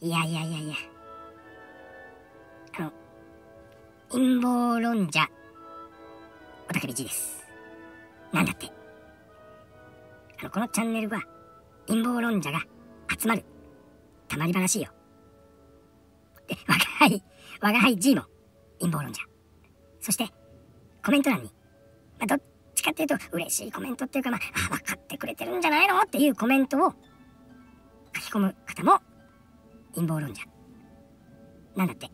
いやいやいやいや。陰謀論者、おたけびじです。なんだって。このチャンネルは、陰謀論者が集まる、たまり話よ。で、我が輩 G も陰謀論者。そして、コメント欄に、どっちかっていうと、嬉しいコメントっていうか、分かってくれてるんじゃないのっていうコメントを書き込む方も、陰謀論者。なんだって。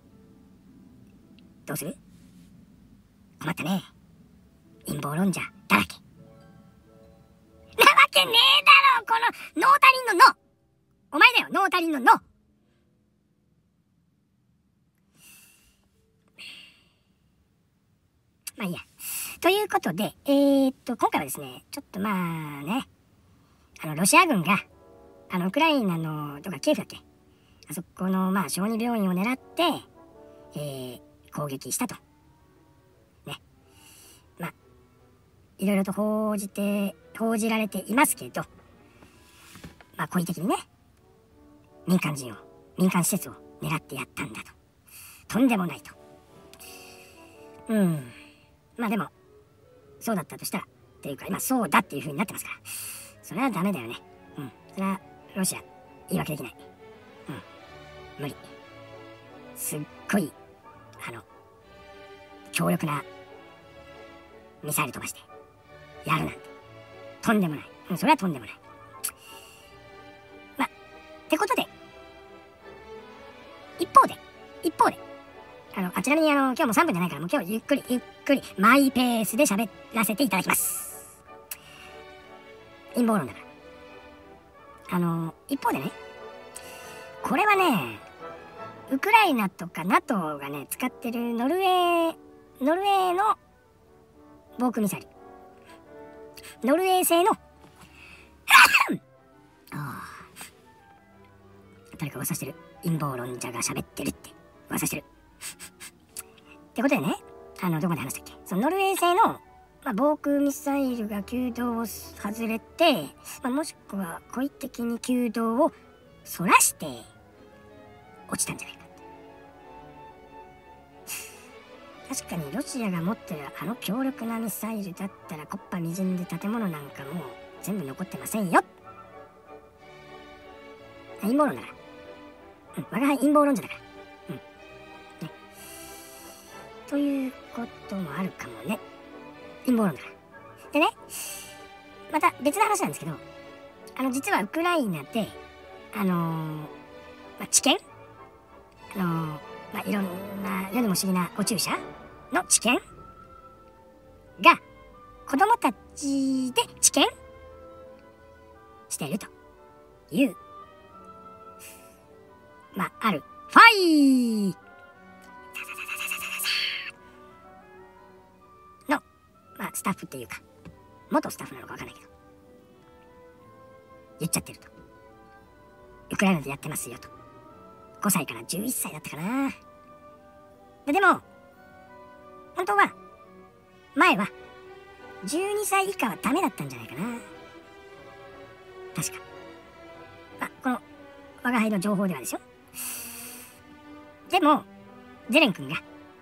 どうする？困ったね。陰謀論者だらけ。なわけねえだろ、このノータリンのノ。お前だよ、ノータリンのノ。まあいいや。ということで、今回はですね、ちょっとロシア軍が、ウクライナの、とかキエフだっけ？あそこの、小児病院を狙って、攻撃したと。ね。いろいろと報じられていますけど、故意的にね、民間施設を狙ってやったんだと。とんでもないと。でも、そうだったとしたら、っていうか、今そうだっていう風になってますから。それはダメだよね。それは、ロシア、言い訳できない。無理。すっごい、強力な、ミサイル飛ばして、やるなんて。とんでもない。それはとんでもない。ってことで、一方で、ちなみに今日も3分じゃないから、もう今日ゆっくり、マイペースで喋らせていただきます。陰謀論だから。一方でね、これはね、ウクライナとか NATO がね、使ってるノルウェーの防空ミサイル。ノルウェー製の誰か噂してる。陰謀論者が喋ってるって噂してる。ってことでね、どこまで話したっけ？そのノルウェー製の、防空ミサイルが軌道を外れて、もしくは故意的に軌道をそらして落ちたんじゃないかって。確かにロシアが持ってる強力なミサイルだったら、木っ端みじんで建物なんかもう全部残ってませんよ。陰謀論だから。我が輩陰謀論者だから。ということもあるかもね。陰謀論だから。でね、また別の話なんですけど、実はウクライナで、治験いろんな世にも不思議なお注射の治験が、子供たちで治験しているという、ある、ファイの、スタッフっていうか、元スタッフなのかわかんないけど、言っちゃってると。ウクライナでやってますよと。5歳から11歳だったかな。でも、本当は、前は、12歳以下はダメだったんじゃないかな。確か。この、我が輩の情報ではですよ。でも、ゼレン君が、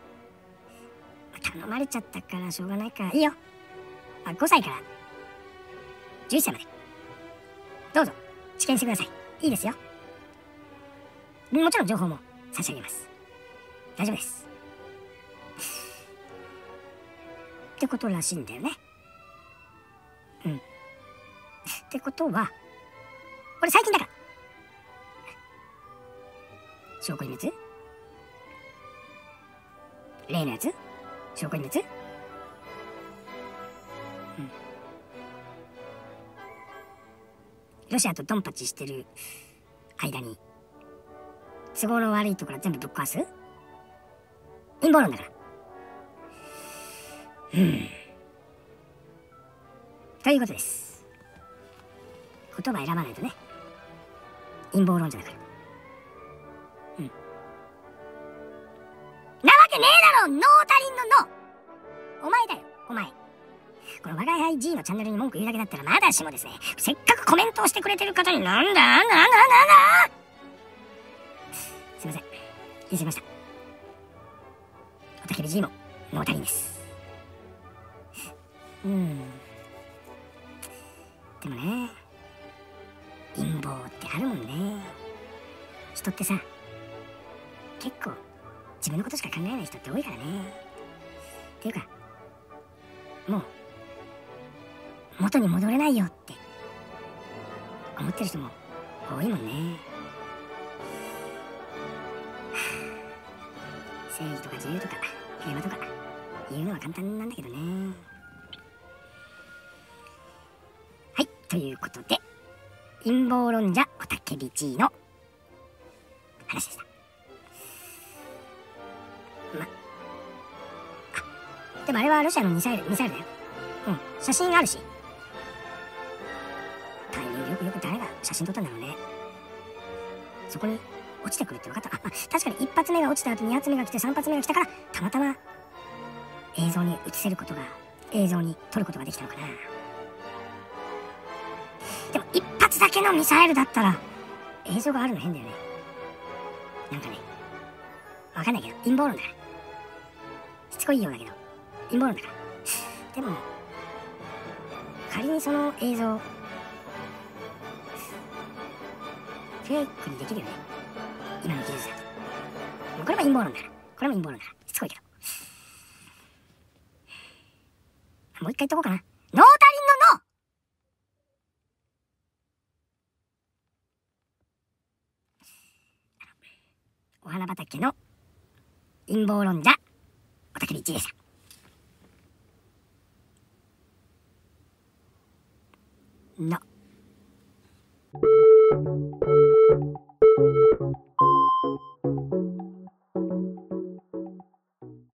頼まれちゃったからしょうがないから、いいよ。5歳から11歳まで。どうぞ、治験してください。いいですよ。もちろん情報も差し上げます。大丈夫です。ってことらしいんだよね。ってことは、これ最近だから。証拠隠滅？例のやつ？証拠隠滅？ロシアとドンパチしてる間に、都合の悪いところは全部ぶっ壊す？陰謀論だから。ということです。言葉選ばないとね。陰謀論者だから。なわけねえだろ、ノータリンのノ。お前だよ、お前。この我が輩 G のチャンネルに文句言うだけだったらまだしもですね、せっかくコメントをしてくれてる方になんだすいません。言い過ぎました。おたけび G もノータリンです。でもね、陰謀ってあるもんね。人ってさ、結構自分のことしか考えない人って多いからね。っていうか、もう元に戻れないよって思ってる人も多いもんね。正義とか自由とか平和とか言うのは簡単なんだけどね。はい、ということで陰謀論者おたけび G の話でした。でもあれはロシアのミサイルだよ。写真あるし。タイミングよく誰が写真撮ったんだろうね。そこに落ちてくるって分かった。確かに1発目が落ちた後2発目が来て3発目が来たからたまたま映像に撮ることができたのかな。でも1発だけのミサイルだったら映像があるの変だよね。なんかね、わかんないけど陰謀論だから。しつこいようだけど陰謀論だから。でも仮にその映像フェイクにできるよね、今の技術だと。これも陰謀論だから。しつこいけど。もう一回言っとこうかな。ノータリンのノー。お花畑の陰謀論者おたけび G でした。の